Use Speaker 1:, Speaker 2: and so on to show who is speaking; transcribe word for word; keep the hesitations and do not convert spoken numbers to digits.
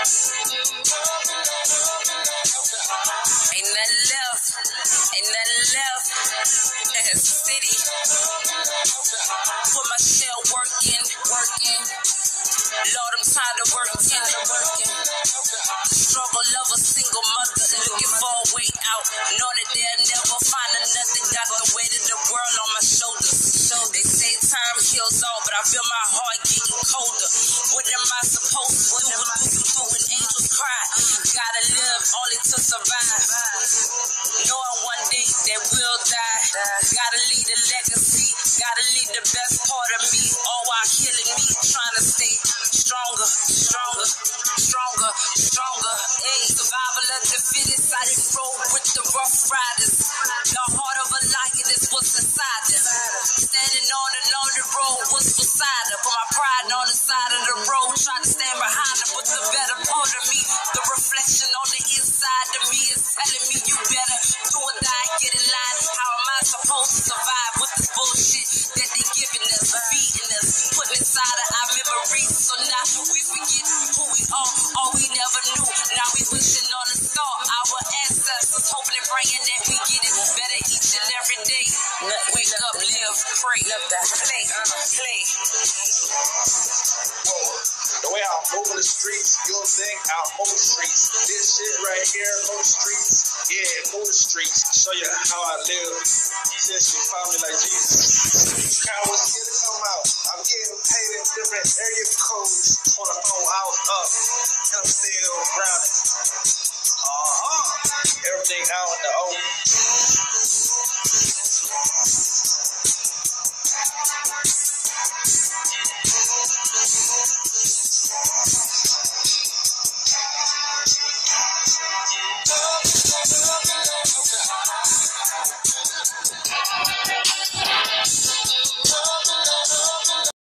Speaker 1: Ain't nothing left. Ain't nothing left. City. Put my shell working, working. Lord, I'm tired of working, working. Struggle of a single mother, looking for a way out. Know that they'll never find nothing. Got the weight of the world on my shoulders. So they say time heals all, but I feel my heart getting colder. What am I supposed to do? What do you do when angels cry? Gotta live only to survive. Knowing one day they will die. Gotta leave a legacy. Gotta leave the best part of me. All while killing me. Trying to stay stronger, stronger, stronger, stronger. Hey, survival of the fittest. I didn't roll with the rough riders. The heart of a lion is what's inside them. Standing on the lonely road, what's beside them? Put my pride on the side of the road. Trying to stand behind them. But the better part of me, the reflection on the inside of me is telling me you better do or die, get in line. How am I supposed to survive with this bullshit that they giving us, feeding us, putting inside of our memories? So now we forget who we are, all we never knew. Now we wishing on a star, our ancestors, hoping and praying that we get it better each and every day. Wake up, live, pray, play, play.
Speaker 2: The way I'm moving the streets, you'll think I'm on the streets. This shit right here, on the streets, yeah, on the streets. Show you how I live. Since you found me like Jesus. Kind was here to come out. I'm getting paid in different area codes on the phone out up. And I'm still grounded. Uh-huh. Everything out in the open.